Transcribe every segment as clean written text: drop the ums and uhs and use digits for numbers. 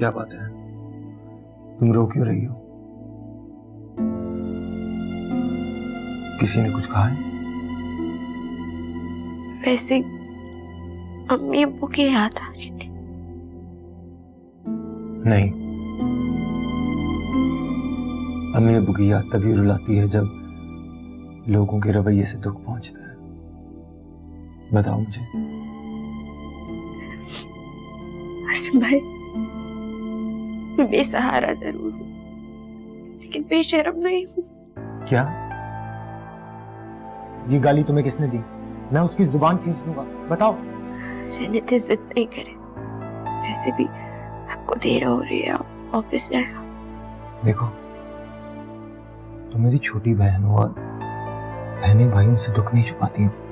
क्या बात है, तुम रो क्यों रही हो? किसी ने कुछ कहा है? वैसे अम्मी अब्बू की याद आ रही थी। नहीं, अम्मी अब्बू की याद तभी रुलाती है जब लोगों के रवैये से दुख पहुंचता है। बताओ मुझे। आसिम भाई, मैं बेसहारा जरूर हूँ, लेकिन बेशर्म नहीं हूँ। क्या? ये गाली तुम्हें किसने दी? मैं उसकी जुबान खींच दूंगा। बताओ। रहने दे, जिद नहीं करे। वैसे भी आपको देर हो रही है, ऑफिस जाएगा। देखो, तुम मेरी छोटी बहन हो और बहनें भाइयों से दुख नहीं छुपाती हैं।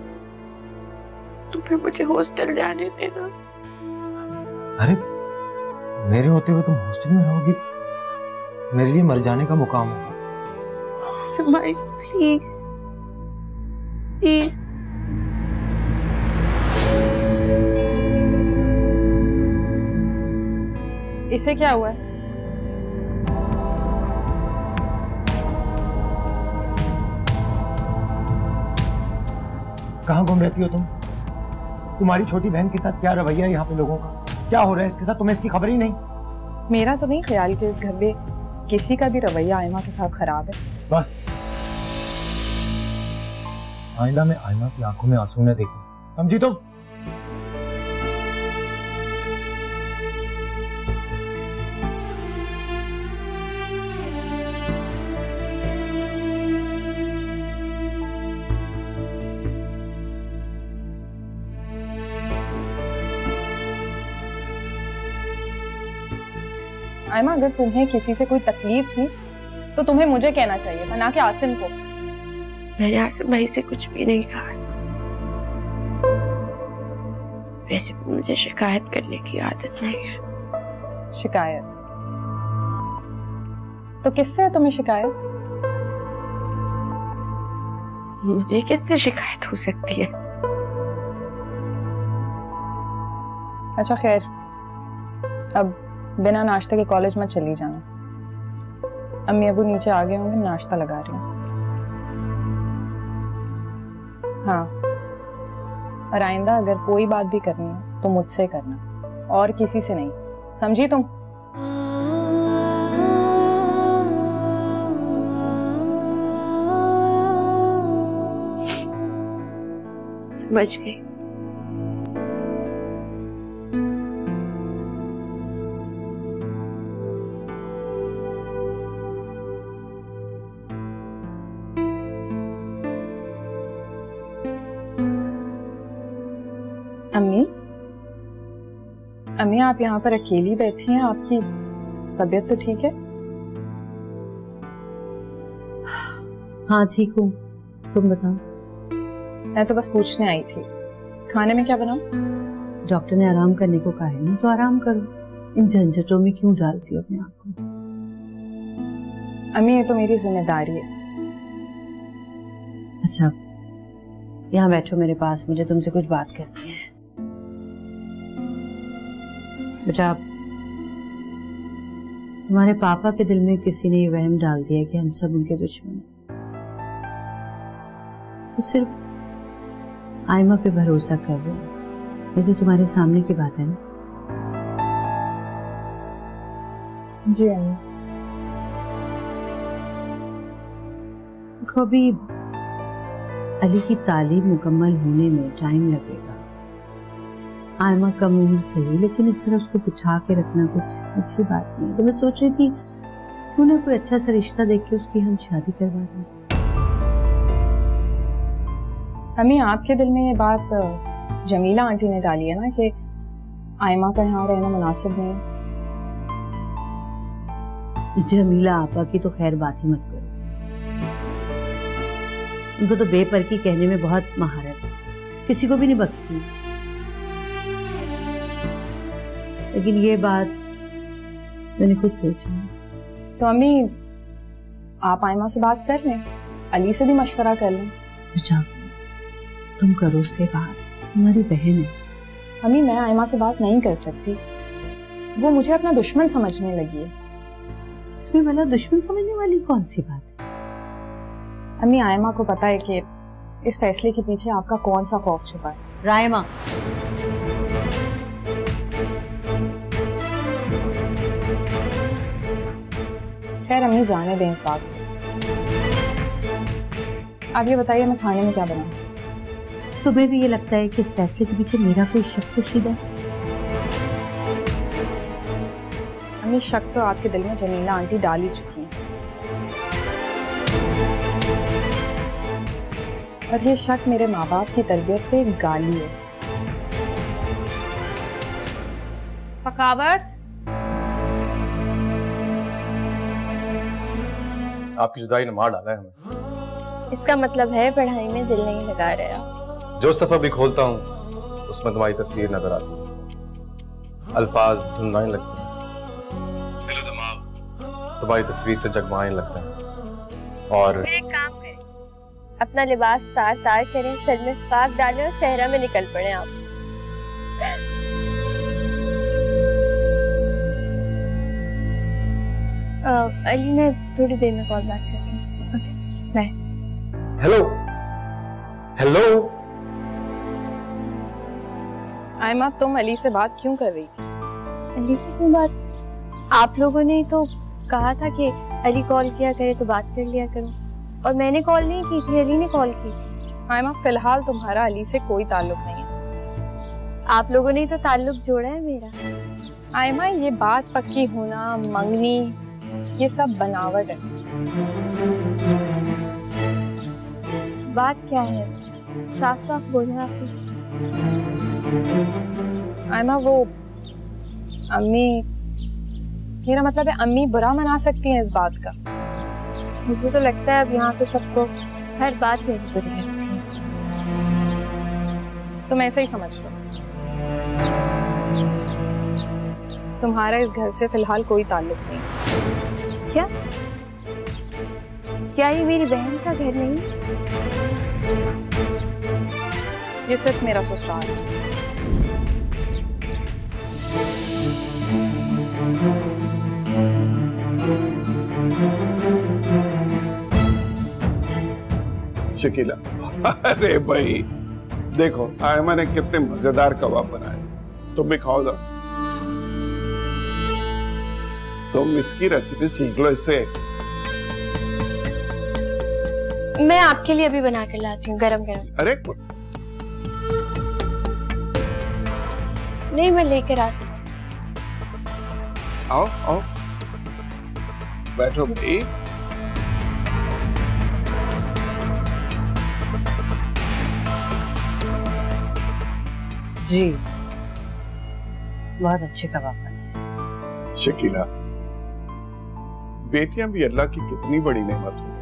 तो फिर मुझे हॉस्टल जाने देना। अरे, मेरे होते हुए तुम हॉस्टल में रहोगी? मेरे लिए मर जाने का मुकाम होगा। आसिम भाई, प्लीज प्लीज। इसे क्या हुआ है? कहाँ घूम रहती हो तुम? तुम्हारी छोटी बहन के साथ क्या रवैया है यहाँ पे लोगों का? क्या हो रहा है इसके साथ? तुम्हें इसकी खबर ही नहीं? मेरा तो नहीं ख्याल कि इस घर में किसी का भी रवैया आयमा के साथ खराब है। बस, आइंदा में आयमा की आंखों में आंसू न देखो, समझी तुम? आयमा, अगर तुम्हें किसी से कोई तकलीफ थी तो तुम्हें मुझे कहना चाहिए था, ना कि आसिम को। मैंने आसिम भाई से कुछ भी नहीं कहा। वैसे भी मुझे शिकायत करने की आदत नहीं है। शिकायत? तो किससे है तुम्हें शिकायत? मुझे किससे शिकायत हो सकती है? अच्छा खैर, अब बिना नाश्ते के कॉलेज मत चली जाना। अम्मी अबू नीचे आ गए होंगे, नाश्ता लगा रही हूँ। हाँ, और आइंदा अगर कोई बात भी करनी हो तो मुझसे करना, और किसी से नहीं, समझी तुम? समझ गई। अम्मी, अम्मी आप यहाँ पर अकेली बैठी हैं, आपकी तबीयत तो ठीक है? हाँ ठीक हूँ, तुम बताओ। मैं तो बस पूछने आई थी, खाने में क्या बनाऊं? डॉक्टर ने आराम करने को कहा है ना, तो आराम करो। इन झंझटों में क्यों डालती हो अपने आप को? अम्मी, ये तो मेरी जिम्मेदारी है। अच्छा, यहाँ बैठो मेरे पास, मुझे तुमसे कुछ बात करनी है। बेटा, तुम्हारे पापा के दिल में किसी ने ये वहम डाल दिया कि हम सब उनके दुश्मन हैं। तो सिर्फ आयमा पे भरोसा कर रहे हैं। ये तो तुम्हारे सामने की बात है ना? जी अम्मी। देखो, अभी अली की तालीम मुकम्मल होने में टाइम लगेगा। आयमा कम उम्र सही, लेकिन इस तरह उसको बिछा के रखना कुछ अच्छी बात नहीं है। तो मैं सोच रही थी क्यों ना कोई अच्छा सा रिश्ता देख के उसकी हम शादी करवा दें। अम्मी, आपके दिल में ये बात जमीला आंटी ने डाली है ना कि आयमा का यहाँ रहना मुनासिब नहीं? जमीला आपा की तो खैर बात ही मत करो। उनको तो बेपर की कहने में बहुत महारत है, किसी को भी नहीं बख्शती। लेकिन ये बात मैंने खुद सोची। तो अम्मी, आप आयमा से बात कर लें, अली से भी मशवरा कर लें। अच्छा, तुम करो, उससे बात, तुम्हारी बहन है। अम्मी, मैं आयमा से बात नहीं कर सकती। वो मुझे अपना दुश्मन समझने लगी है। इसमें वाला दुश्मन समझने वाली कौन सी बात है? अम्मी, आयमा को पता है कि इस फैसले के पीछे आपका कौन सा खौफ छुपा है। रायमा, खैर अम्मी, जाने दें इस बात को। आप ये बताइए मैं खाने में क्या बनाऊं? तुम्हें भी ये लगता है कि इस फैसले के पीछे मेरा कोई शक पोशीदा है? अम्मी, शक तो आपके दिल में जमीला आंटी डाल ही चुकी हैं, और ये शक मेरे माँ बाप की तरबियत पे एक गाली है। सखावत, आपकी जुदाई ने मार डाला है हमें। इसका मतलब है पढ़ाई में दिल नहीं लगा रहे आप। जो सफर भी खोलता हूँ उसमें तुम्हारी तस्वीर नजर आती है, अल्फाज धुंधलाने लगते हैं, दिलो दिमाग तुम्हारी तस्वीर से जगमगाने लगता है। और फिर एक काम करें, अपना लिबास तार तार करें, सर में फाक डालें और सहरा में निकल पड़े आप। अली, मैं थोड़ी देर में कॉल बैक करती हूँ। Okay, bye. Hello hello, Aima, तुम अली से बात क्यों कर रही थी? अली से क्यों बात? आप लोगों ने तो कहा था कि अली कॉल किया करे तो बात कर लिया करो, और मैंने कॉल नहीं की थी, अली ने कॉल की थी। आयमा, फिलहाल तुम्हारा अली से कोई ताल्लुक नहीं है। आप लोगों ने तो ताल्लुक जोड़ा है मेरा। आयमा, ये बात पक्की होना, मंगनी, ये सब बनावट है। बात क्या है? साफ साफ बोलना आप। आयमा, वो अम्मी, मेरा मतलब है अम्मी बुरा मना सकती हैं इस बात का। मुझे तो लगता है अब यहाँ पे सबको हर बात मेरी बुरी लगती है। तुम ऐसे ही समझ लो। तुम्हारा इस घर से फिलहाल कोई ताल्लुक नहीं। क्या? क्या ये मेरी बहन का घर नहीं? ये सिर्फ मेरा ससुराल है। शकीला, अरे भाई देखो आयमा ने कितने मजेदार कबाब बनाए, तुम भी खाओ जरा। तुम इसकी रेसिपी सीख लो इससे। मैं आपके लिए अभी बना कर लाती हूँ, गरम गरम। अरे नहीं, मैं लेकर आती हूँ। आओ आओ, बैठो भाई। जी, बहुत अच्छे कबाब बने। शकीला, बेटियां भी अल्लाह की कितनी बड़ी नेमत होती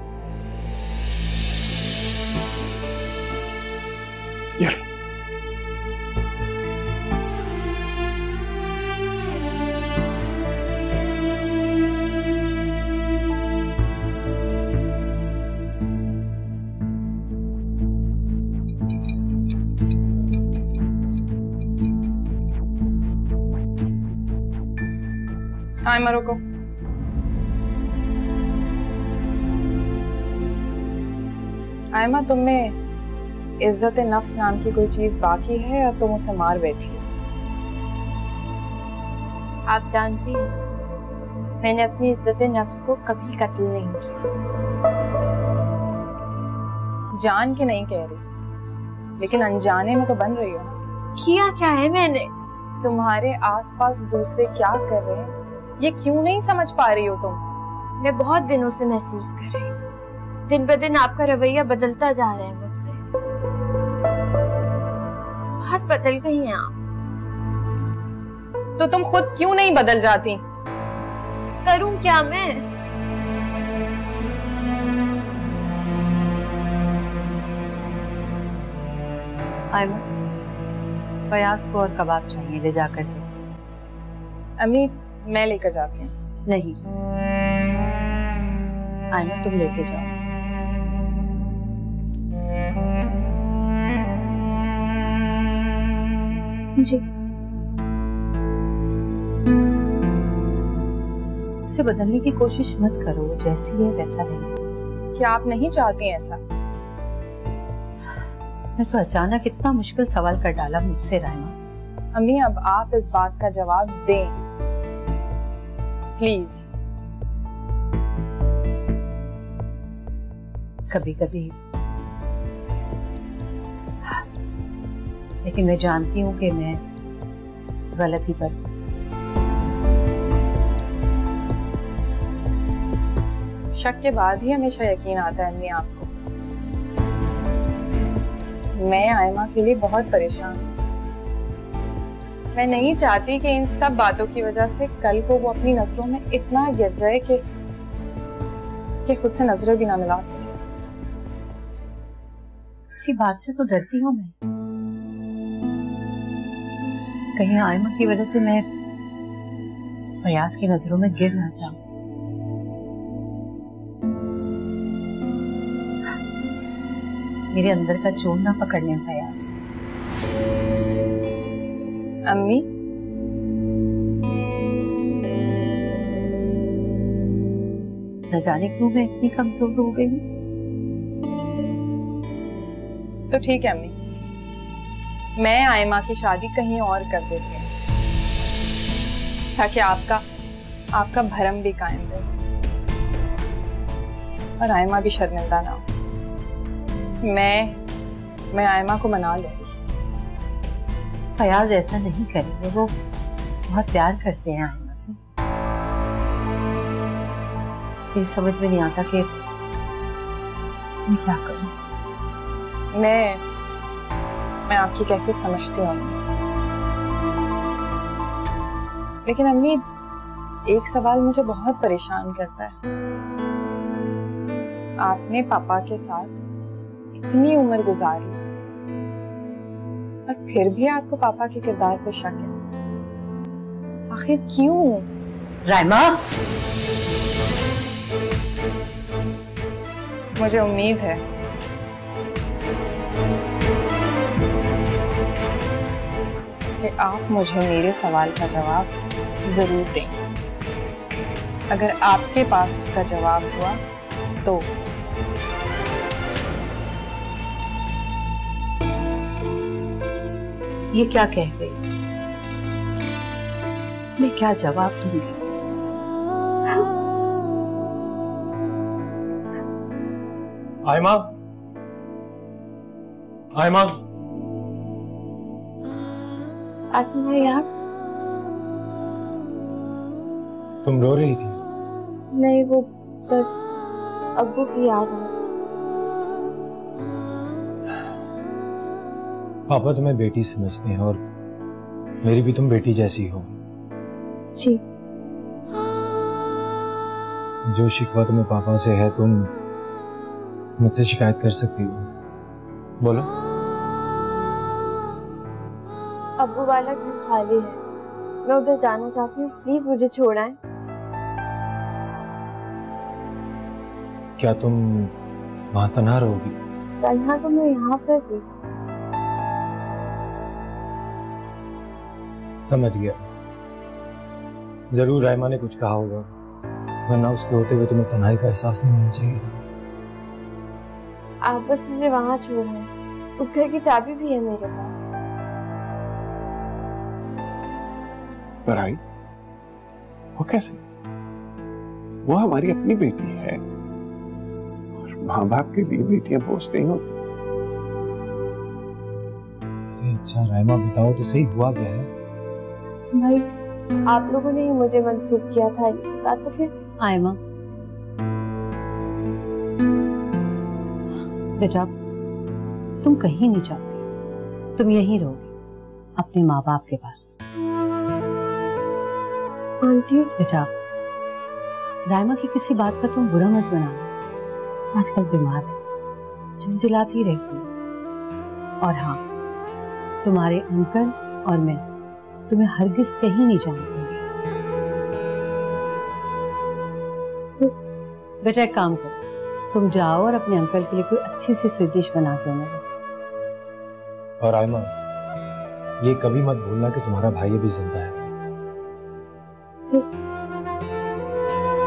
है। आयमा, रुको। आयमा, तुम में इज्जत नफ्स नाम की कोई चीज बाकी है या तुम उसे मार बैठी हो? आप जानती हैं, मैंने अपनी इज्जत नफ्स को कभी कत्ल नहीं किया। जान के नहीं कह रही, लेकिन अनजाने में तो बन रही हो ना। किया क्या है मैंने? तुम्हारे आसपास दूसरे क्या कर रहे हैं ये क्यों नहीं समझ पा रही हो तुम? मैं बहुत दिनों से महसूस कर रही हूँ, दिन ब दिन आपका रवैया बदलता जा रहा है मुझसे। बहुत बदल गई हैं आप। तो तुम खुद क्यों नहीं बदल जाती? करूं क्या मैं? आयमा, फयाज को और कबाब चाहिए, ले जाकर दो। अम्मी, मैं लेकर जाती हूँ। नहीं आयमा, तुम लेके जाओ। जी। उसे बदलने की कोशिश मत करो, वो जैसी है वैसा रहने दो। क्या आप नहीं चाहती ऐसा? मैं तो अचानक इतना मुश्किल सवाल कर डाला मुझसे राइमा। अम्मी अब आप इस बात का जवाब दें प्लीज। कभी कभी, लेकिन मैं जानती हूँ कि मैं गलती पर हूँ। शक के बाद ही हमेशा यकीन आता है अम्मी आपको। मैं आयमा के लिए बहुत परेशान हूँ। मैं नहीं चाहती कि इन सब बातों की वजह से कल को वो अपनी नजरों में इतना गिर जाए कि खुद से नजरें भी ना मिला सके। इसी बात से तो डरती हूँ मैं, कहीं आयमा की वजह से मैं फयाज की नजरों में गिर ना जाऊं। मेरे अंदर का चोर ना पकड़ लें फयाज। अम्मी न जाने क्यों मैं इतनी कमजोर हो गई हूँ। तो ठीक है अम्मी, मैं आयमा की शादी कहीं और कर देती हूँ ताकि आपका भरम भी कायम रहे और आयमा भी शर्मिंदा ना हो। मैं आयमा को मना लूंगी। फयाज ऐसा नहीं करेंगे, वो बहुत प्यार करते हैं आयमा से। ये समझ में नहीं आता कि मैं क्या करूं। मैं आपकी कैफियत समझती हूँ, लेकिन अम्मी एक सवाल मुझे बहुत परेशान करता है। आपने पापा के साथ इतनी उम्र गुजारी और फिर भी आपको पापा के किरदार पर शक है, आखिर क्यों? राइमा, मुझे उम्मीद है कि आप मुझे मेरे सवाल का जवाब जरूर दें। अगर आपके पास उसका जवाब हुआ तो ये क्या कह गई? मैं क्या जवाब दूंगी? आयमा, आयमा, आसिम भाई आप? तुम रो रही थी? नहीं, वो बस अब्बू की याद आ रही। पापा तुम्हें बेटी समझते हैं और मेरी भी तुम बेटी जैसी हो। जी। जो शिकवा तुम्हें पापा से है तुम मुझसे शिकायत कर सकती हो, बोलो। अब्बू वाला घर खाली है, मैं उधर जाना चाहती हूँ, प्लीज मुझे छोड़ाएं। क्या तुम वहां तन्हा रहोगी? तन्हा तो मैं यहाँ पर थी। समझ गया, जरूर राइमा ने कुछ कहा होगा, वरना उसके होते हुए तुम्हें तन्हाई का एहसास नहीं होना चाहिए था। आप बस मुझे वहां छोड़ें, उस घर की चाबी भी है मेरे पास। पर आई वो कैसे? वो हमारी अपनी बेटी है और माँ बाप के लिए बेटियां बोझ नहीं होती। अच्छा राइमा, बताओ तो सही, हुआ क्या है? भाई, आप लोगों ने ही मुझे मंसूब किया था अली के साथ, तो फिर? आयमा बेटा, तुम कहीं नहीं जाओगे, तुम यहीं रहोगे अपने माँ बाप के पास। आंटी बेटा, राइमा की किसी बात का तुम बुरा मत बनाना, आजकल बीमार है, झुंझुलाती रहती है। और हाँ, तुम्हारे अंकल और मैं तुम्हें हरगिज कहीं नहीं जाने देंगे। बेटा एक काम करो, तुम जाओ और अपने अंकल के लिए कोई अच्छी सी स्वीट डिश बना के उन्हें दो। और आयमा, ये कभी मत भूलना कि तुम्हारा भाई अभी जिंदा है। जी।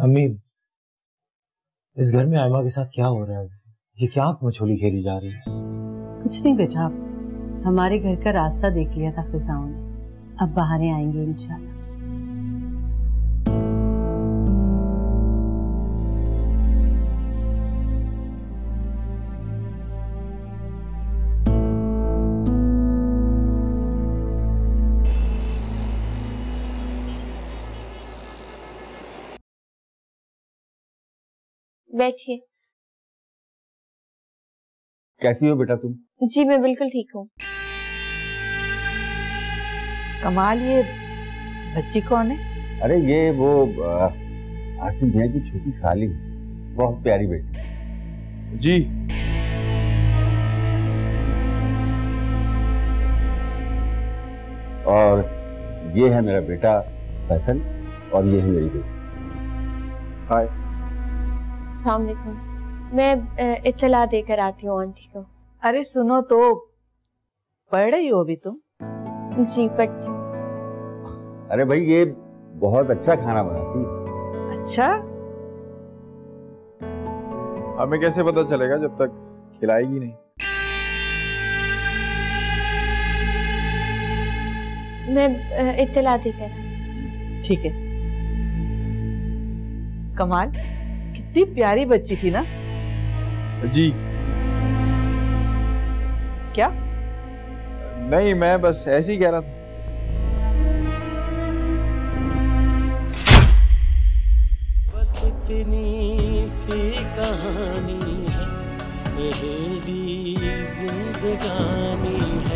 अम्मी, इस घर में आयमा के साथ क्या हो रहा है? ये क्या आंख मछोली खेली जा रही है? कुछ नहीं बेटा, हमारे घर का रास्ता देख लिया था फिजाओं ने, अब बाहर आएंगे इंशाल्लाह। बैठिए। कैसी हो बेटा तुम? जी मैं बिल्कुल ठीक हूँ। कमाल, ये बच्ची कौन है? अरे ये वो आसिम भैया की छोटी साली है, बहुत प्यारी बेटी। जी। और ये है मेरा बेटा फैसल, और ये है मेरी बेटी। हाय। अस्सलाम वालेकुम। मैं इत्तला देकर आती हूँ आंटी को। अरे सुनो तो, पढ़ रही हो अभी तुम? जी पढ़ती हूँ। अरे भाई ये बहुत अच्छा खाना बनाती है। अच्छा, हमें कैसे पता चलेगा जब तक खिलाएगी नहीं? मैं इत्तला देकर आती। ठीक है। कमाल, कितनी प्यारी बच्ची थी ना? जी। क्या? नहीं, मैं बस ऐसे ही कह रहा था। बस इतनी सी कहानी है, मेरी जिंदगानी है।